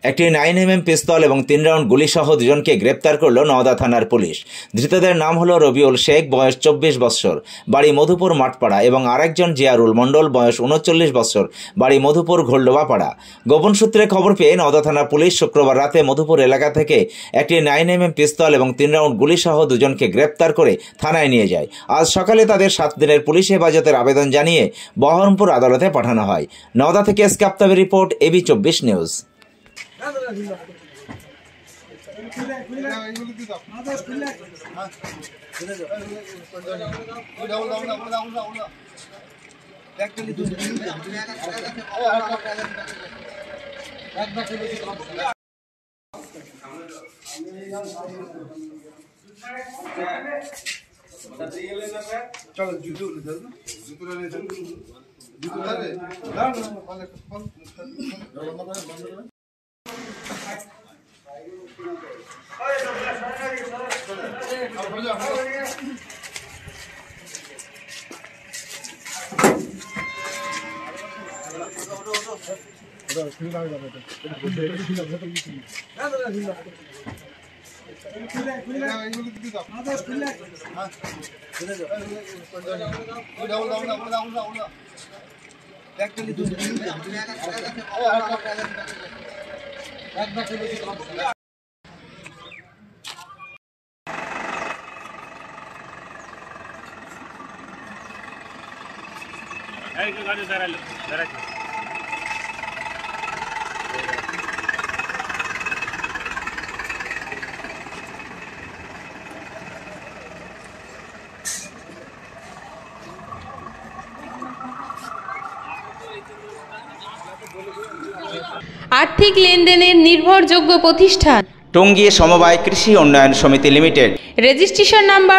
একটি 9mm পিস্তল এবং 3 round গুলি সহ দুজনকে গ্রেপ্তার করল নওদা থানার পুলিশ। ধৃতদের নাম হলো রবিউল শেখ, বয়স 24 বছর, বাড়ি মধুপুর মাঠপাড়া, এবং আরেকজন জিয়ারুল মণ্ডল, বয়স 39 বছর, বাড়ি মধুপুর ঘোলডোবাপাড়া। গোপন সূত্রে খবর পেয়ে নওদা থানা পুলিশ শুক্রবার রাতে মধুপুর এলাকা থেকে একটি 9mm পিস্তল এবং 3 রাউন্ড গুলি সহ দুজনকে গ্রেপ্তার করে থানায় নিয়ে যায়। আজ সকালে তাদের 7 দিনের পুলিশ হেফাজতের আবেদন জানিয়ে বহরমপুর আদালতে পাঠানো হয়। নওদা থেকে এসকে আফতাবের রিপোর্ট, এবি24 নিউজ। চলো জুতো আর্থিক লেনদেনের নির্ভরযোগ্য প্রতিষ্ঠান টঙ্গী সমবায় কৃষি উন্নয়ন সমিতি limited. Registration number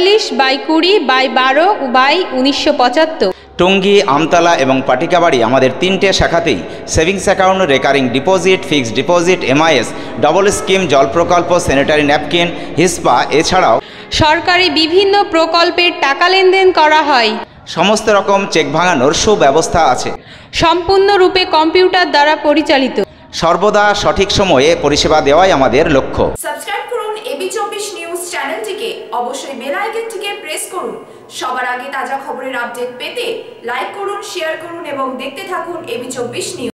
45/20/12/1975। Tongi, Amtala এবং পাটিকাবাড়ি আমাদের 3টে শাখাতেই savings account, recurring deposit, fixed deposit, MIS, double scheme, জল প্রকল্প, স্যানিটারি ন্যাপকিন, হিসপা, এছাড়াও সরকারি বিভিন্ন প্রকল্পের টাকা লেনদেন করা হয়। সমস্ত রকম চেক ভাঙানোর সুব্যবস্থা আছে। সম্পূর্ণরূপে কম্পিউটার দ্বারা পরিচালিত। সর্বদা সঠিক সময়ে পরিষেবা দেওয়াই আমাদের লক্ষ্য। সাবস্ক্রাইব করুন এবি24 নিউজ চ্যানেলটিকে, অবশ্যই বেল আইকনটিকে প্রেস করুন। সবার আগে তাজা খবরের আপডেট পেতে লাইক করুন, শেয়ার করুন এবং দেখতে থাকুন এবি24 নিউজ।